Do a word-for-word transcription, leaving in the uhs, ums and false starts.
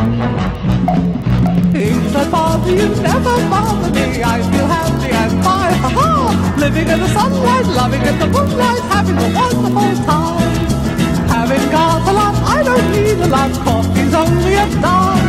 If I bother you, never bother me. I feel happy and fine, ha-ha! Living in the sunlight, loving in the moonlight, having a wonderful time. Having got a lot, I don't need a lot. Coffee's only a dime.